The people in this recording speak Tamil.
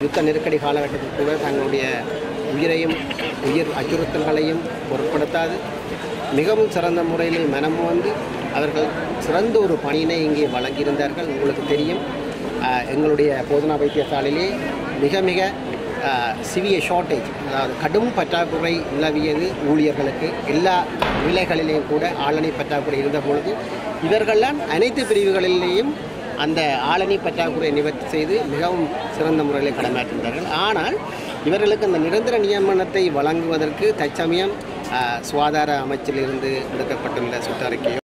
யுத்த நெருக்கடி காலகட்டத்தில் கூட தங்களுடைய உயிர் அச்சுறுத்தல்களையும் பொருட்படுத்தாது மிகவும் சிறந்த முறையில் மனம் வந்து அவர்கள் சிறந்த ஒரு பணியினை இங்கே வழங்கியிருந்தார்கள். உங்களுக்கு தெரியும், எங்களுடைய போதனா வைத்தியசாலையிலே மிக சிவியர் ஷார்ட்டேஜ், அதாவது கடும் பற்றாக்குறை நிலவியது. ஊழியர்களுக்கு எல்லா நிலைகளிலேயும் கூட ஆளணி பற்றாக்குறை இருந்த பொழுது இவர்கள்லாம் அனைத்து பிரிவுகளிலேயும் அந்த ஆளணி பற்றாக்குறை நிவர்த்தி செய்து மிகவும் சிறந்த முறையில் கடமையாற்றினார்கள். ஆனால் இவர்களுக்கு அந்த நிரந்தர நியமனத்தை வழங்குவதற்கு தற்சமயம் சுகாதார அமைச்சிலிருந்து எடுக்கப்பட்டுள்ள சுற்றறிக்கையோ